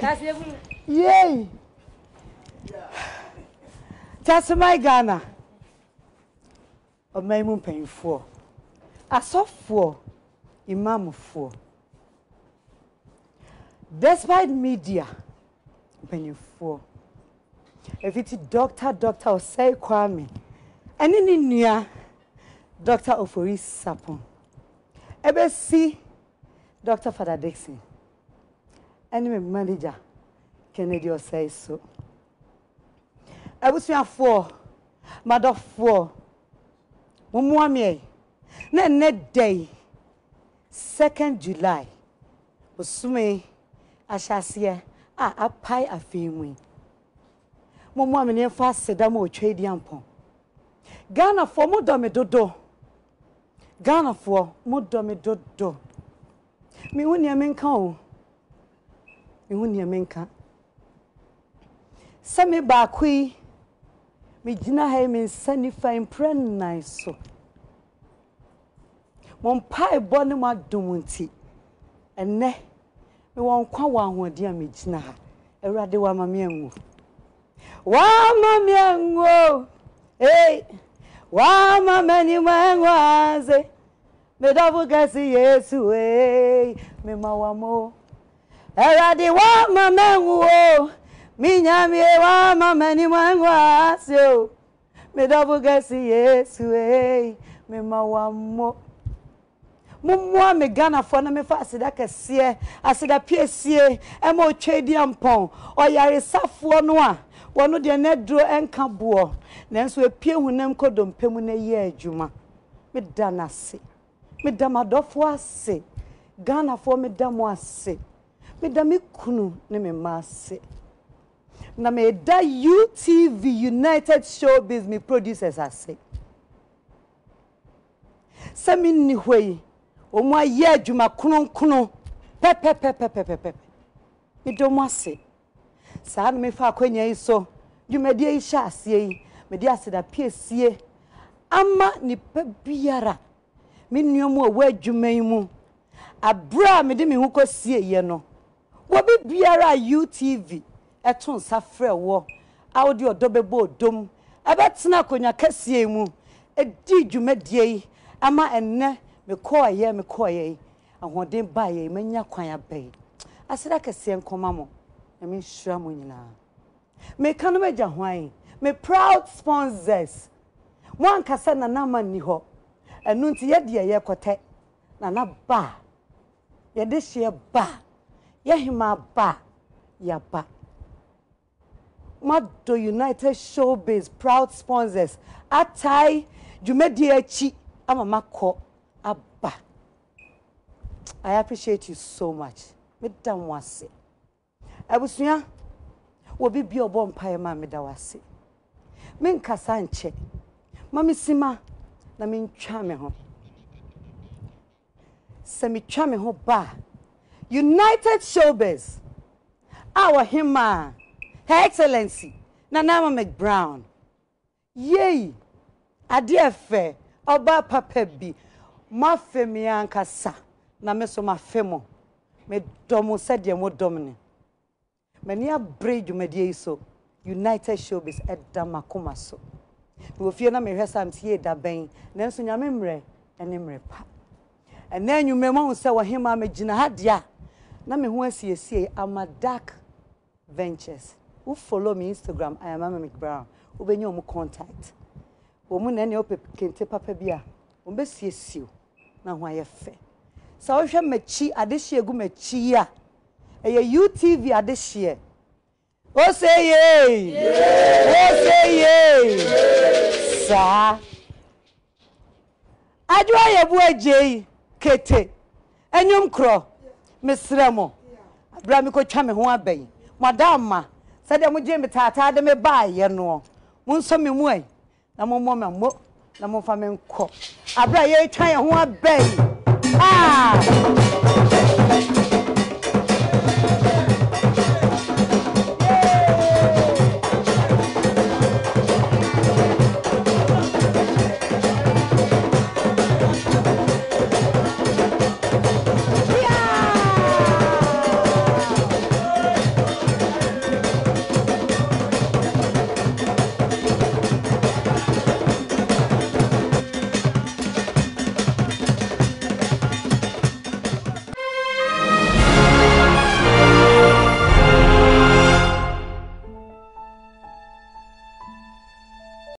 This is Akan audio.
Yay! That's my Ghana. O my moon paying for. A soft for. Imam for. Despite media. Paying for. If it's doctor or say Kwame. And in near Dr. Ofori Sapon. Ebe see Dr. Fadda Dickson. And my manager, Kennedy, say so. I was here for Mother for Mumwami. Net day, 2nd July. Usume, I shall see a pie a family. Mumwami near fast sedamo trade yampon. Ghana for Mudome dodo. Ghana for Mudome dodo. Me win your men count. Me win your men count. Semi bakui. Me jina hai me sani fine pren nice so. Mon pie bonny ma dumunti. And ne me won kwa wa dia me jina ha. Erade wa mamiengu. Wa mamiengu. Hey. Wa mamani mangwaze. Me dabu gasi Yesu hey. Me mawamo. Erade wa mamengu. Minyami wa mamani mangwaze. Me dabu gasi Yesu hey. Me mawamo. Mumwa me Ghana for na me fa asida kese asida piesie e ma otwedi ampon oyaresafo no a wono de na duro enka boo nanso epie hunam kodompem na ye adwuma me danase me damadofo ase Ghana for me damo ase me dame kunu ne me maase na me da UTV United Showbiz me producers ase sami ni hwei Omwa ye adwuma kronkron pepepepepepepe me domo ase saa no me fa akwanya yi so dwumadi yi hya ase yi me di aseda piesie ama ni biara me nuomu owa adwuma yi mu abra me di me hu kosie ye no wo biara UTV eton safre wo audio odobebo odom abetena akonya kasie mu edi dwumadi yi ama enne me koye ahoden baye manya kwan abai asida kese nkoma mo na me hira mo nyina me kanu meja hwan me proud sponsors one kasa na nama ni ho enu nti ye de ye kote na ba ye de hye ba ye hima ba ya ba Mado United Showbiz proud sponsors atai dwumadi achi ama makọ Abba, I appreciate you so much. Me dam wase. Abusuya, wo bi obom pae ma me da wase. Me nkasa nche. Mami sima na me ntwa me ho. Se me twa me ho ba. United Showbiz. Our hima, Her Excellency, Nana Mcbrown. Yay! Ade afa oba papa bi. Ma femi ankasa na me so ma femo me domo said ye mo domine mani abre dwumadi yi so United Showbiz edda makoma so we ofie na me hwesa amtie da ben nanso nyame mre ene mre pa ena anwume mo se wo hema magina ha dia na me ho asiesie Amadak Ventures who follow me Instagram I am Mcbrown wo benye omu contact wo mu na ne opekente papa bia wo be siesio na ho ayefe sa wo hwe machi adehye egu machi a eye UTV adehye o say ye o say ye sa adwa ye bu agei Kete enyum kro mesremo abra mi ko twa me ho abai madama sa de mo je me tata de me ba ye no mo nso me mu ai na mo mo na mo fa me nko abra ye twa ye ho abai